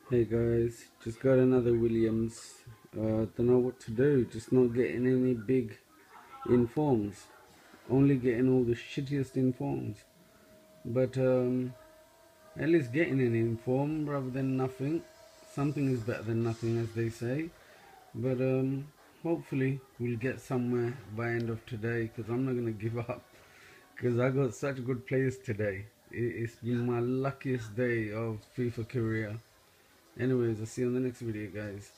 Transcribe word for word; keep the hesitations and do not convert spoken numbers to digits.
Hey guys, just got another Williams. Uh, don't know what to do. Just not getting any big informs. Only getting all the shittiest informs. But um, at least getting an inform rather than nothing. Something is better than nothing, as they say. But um, hopefully we'll get somewhere by end of today. Because I'm not gonna give up. Because I got such good players today. It's been my luckiest day of FIFA career. Anyways, I'll see you on the next video, guys.